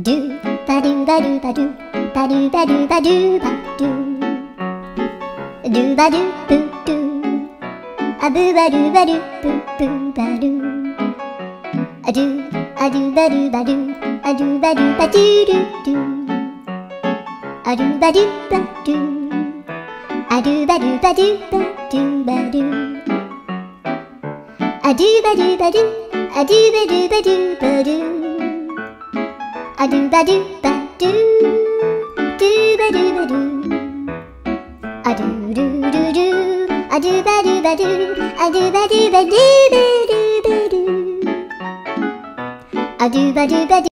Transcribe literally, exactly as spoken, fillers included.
ドゥバドゥバドゥバドゥバドゥバドゥバドゥバドゥドゥバドゥブドゥアブバドゥバドゥブブバドゥアドゥアドゥバドゥバドゥアドゥバドゥバドゥドゥドゥアドゥバドゥバドゥアドゥバドゥバドゥバドゥバドゥアドゥバドゥバドゥアドゥバドゥバドゥバドゥアドゥバドゥバドゥドゥバドゥバドゥアドゥルルルアドゥバドゥバドゥアドゥバドゥバドゥバドゥバドゥアドゥバドゥバドゥ